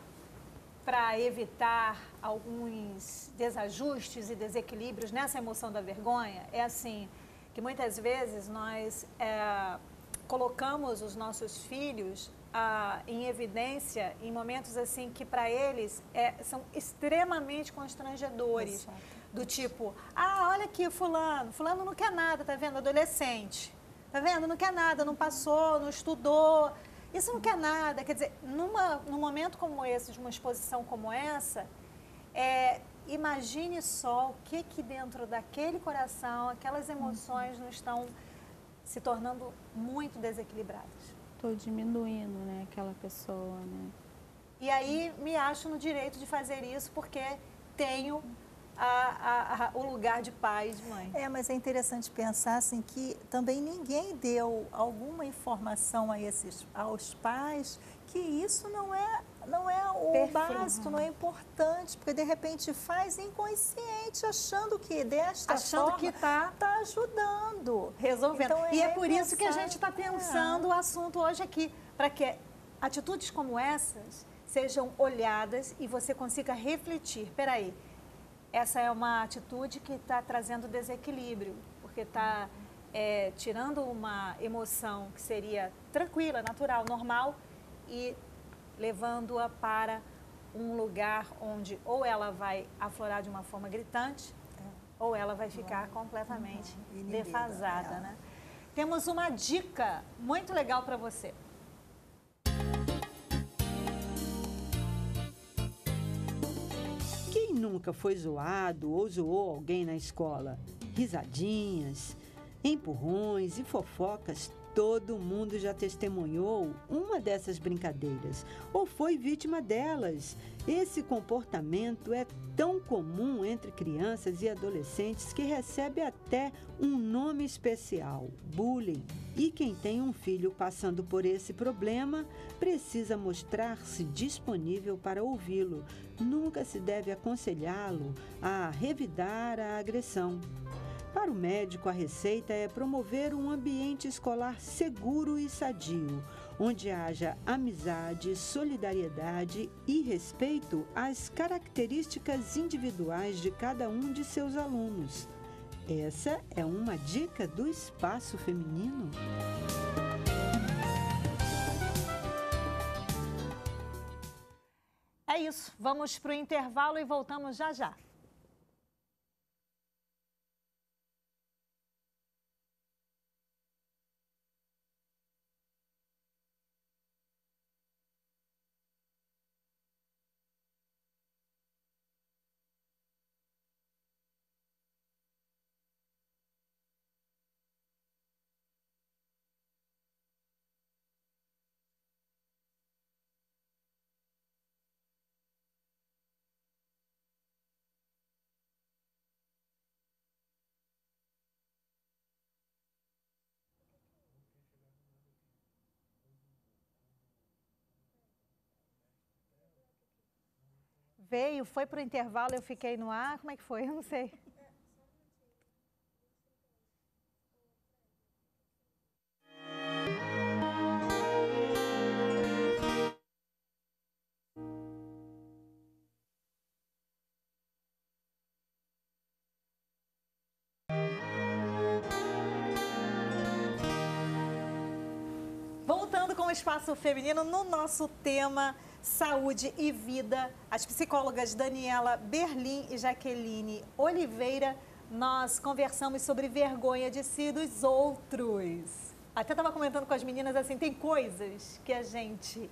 para evitar alguns desajustes e desequilíbrios nessa emoção da vergonha, é assim, que muitas vezes nós é, colocamos os nossos filhos ah, em evidência em momentos assim que para eles é, são extremamente constrangedores. Exato. Do tipo, ah, olha aqui fulano, fulano não quer nada, tá vendo? Adolescente. Tá vendo? Não quer nada, não passou, não estudou. Isso não quer nada. Quer dizer, numa, num momento como esse, de uma exposição como essa, é, imagine só o que que dentro daquele coração, aquelas emoções não estão se tornando muito desequilibradas. Estou diminuindo, né, aquela pessoa, né? E aí me acho no direito de fazer isso porque tenho a, a, a, o lugar de pai e de mãe. É, mas é interessante pensar assim, que também ninguém deu alguma informação a esses, aos pais que isso não é, não é o Perfeito. básico, não é importante, porque de repente faz inconsciente, achando que desta Achando forma que está tá ajudando. resolvendo. Então, e é é por isso que a pensar- gente está pensando o assunto hoje aqui, para que atitudes como essas sejam olhadas e você consiga refletir. Peraí, essa é uma atitude que está trazendo desequilíbrio, porque está é, tirando uma emoção que seria tranquila, natural, normal e levando-a para um lugar onde ou ela vai aflorar de uma forma gritante, ou ela vai ficar completamente Uhum. Inibida, defasada, é. né? Temos uma dica muito legal para você. Quem nunca foi zoado ou zoou alguém na escola? Risadinhas, empurrões e fofocas, todo mundo já testemunhou uma dessas brincadeiras ou foi vítima delas. Esse comportamento é tão comum entre crianças e adolescentes que recebe até um nome especial, bullying. E quem tem um filho passando por esse problema precisa mostrar-se disponível para ouvi-lo. Nunca se deve aconselhá-lo a revidar a agressão. Para o médico, a receita é promover um ambiente escolar seguro e sadio, onde haja amizade, solidariedade e respeito às características individuais de cada um de seus alunos. Essa é uma dica do Espaço Feminino. É isso, vamos para o intervalo e voltamos já já. Veio, foi para o intervalo, eu fiquei no ar, como é que foi? Eu não sei. Voltando com o Espaço Feminino, no nosso tema Saúde e Vida, as psicólogas Daniela Berlim e Jaqueline Oliveira, nós conversamos sobre vergonha de si e dos outros. Até estava comentando com as meninas assim, tem coisas que a gente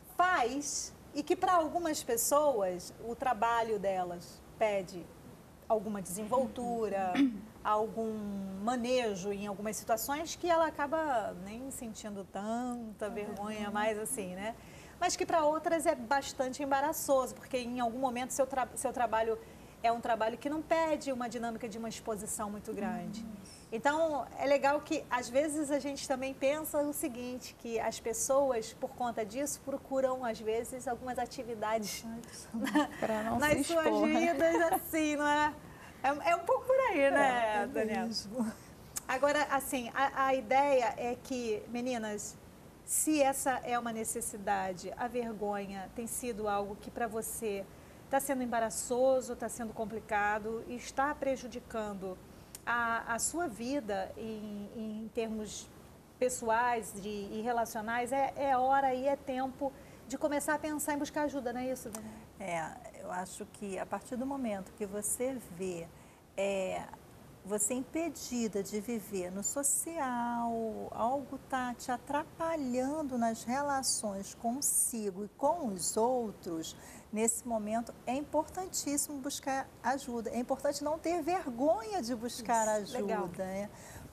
faz e que para algumas pessoas o trabalho delas pede alguma desenvoltura, algum manejo em algumas situações que ela acaba nem sentindo tanta vergonha mais assim, né? Mas que para outras é bastante embaraçoso, porque em algum momento seu, tra seu trabalho é um trabalho que não pede uma dinâmica de uma exposição muito grande. Então, é legal que às vezes a gente também pensa o seguinte, que as pessoas, por conta disso, procuram às vezes algumas atividades Pra não nas se suas expor, né? vidas, assim, não é? É, é um pouco por aí, né, É, é Daniela? mesmo. Agora, assim, a, a ideia é que, meninas, se essa é uma necessidade, a vergonha tem sido algo que para você está sendo embaraçoso, está sendo complicado e está prejudicando a, a sua vida em, em termos pessoais de, e relacionais, é, é hora e é tempo de começar a pensar em buscar ajuda, não é isso, Daniela? É, eu acho que a partir do momento que você vê é, você impedida de viver no social, algo está te atrapalhando nas relações consigo e com os outros, nesse momento é importantíssimo buscar ajuda. É importante não ter vergonha de buscar Isso, legal. ajuda, né?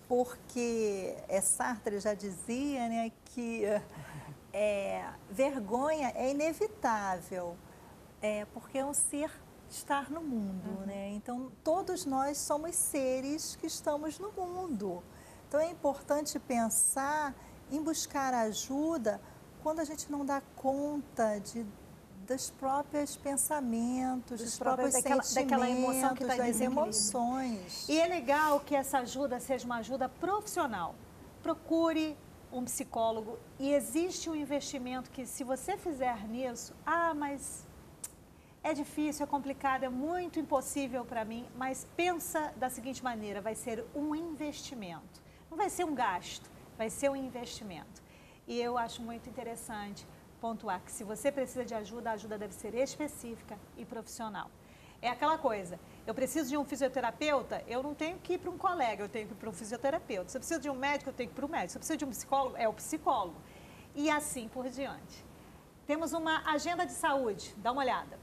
Porque é, Sartre já dizia, né, que é, vergonha é inevitável, é, porque é um ser estar no mundo, uhum. né? Então, todos nós somos seres que estamos no mundo. Então, é importante pensar em buscar ajuda quando a gente não dá conta de, dos próprios pensamentos, dos, dos próprios daquela, sentimentos, daquela emoção que tá das emoções. E é legal que essa ajuda seja uma ajuda profissional. Procure um psicólogo e existe um investimento que, se você fizer nisso, ah, mas é difícil, é complicado, é muito impossível para mim, mas pensa da seguinte maneira, vai ser um investimento. Não vai ser um gasto, vai ser um investimento. E eu acho muito interessante pontuar que, se você precisa de ajuda, a ajuda deve ser específica e profissional. É aquela coisa, eu preciso de um fisioterapeuta, eu não tenho que ir para um colega, eu tenho que ir para um fisioterapeuta. Se eu preciso de um médico, eu tenho que ir para o médico. Se eu preciso de um psicólogo, é o psicólogo. E assim por diante. Temos uma agenda de saúde, dá uma olhada.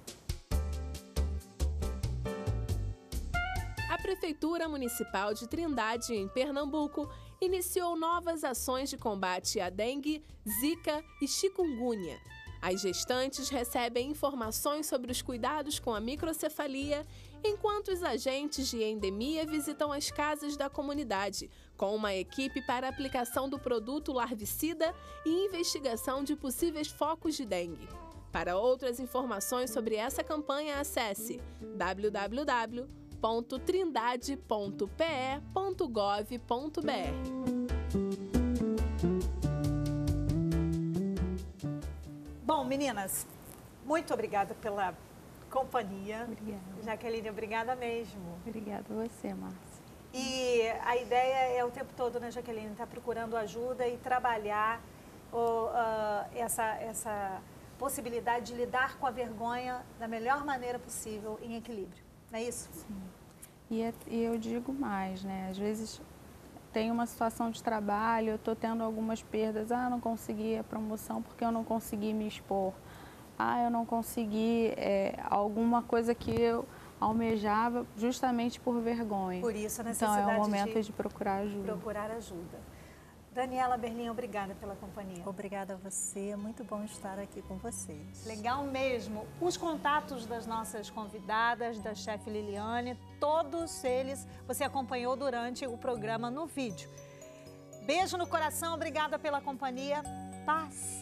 A Prefeitura Municipal de Trindade, em Pernambuco, iniciou novas ações de combate à dengue, zika e chikungunya. As gestantes recebem informações sobre os cuidados com a microcefalia, enquanto os agentes de endemia visitam as casas da comunidade, com uma equipe para aplicação do produto larvicida e investigação de possíveis focos de dengue. Para outras informações sobre essa campanha, acesse w w w ponto trindade ponto p e ponto gov ponto b r. Bom, meninas, muito obrigada pela companhia. Obrigada. Jaqueline, obrigada mesmo. Obrigada a você, Márcia. E a ideia é o tempo todo, né, Jaqueline, estar procurando ajuda e trabalhar oh, uh, essa, essa possibilidade de lidar com a vergonha da melhor maneira possível, em equilíbrio. Não é isso? Sim. E, é, e eu digo mais, né? Às vezes tem uma situação de trabalho, eu estou tendo algumas perdas. Ah, não consegui a promoção porque eu não consegui me expor. Ah, eu não consegui é, alguma coisa que eu almejava justamente por vergonha. Por isso a necessidade então é o momento de, de procurar ajuda. Procurar ajuda. Daniela Berlim, obrigada pela companhia. Obrigada a você, é muito bom estar aqui com vocês. Legal mesmo. Os contatos das nossas convidadas, da chefe Liliane, todos eles você acompanhou durante o programa no vídeo. Beijo no coração, obrigada pela companhia. Paz.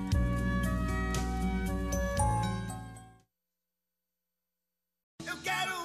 Eu quero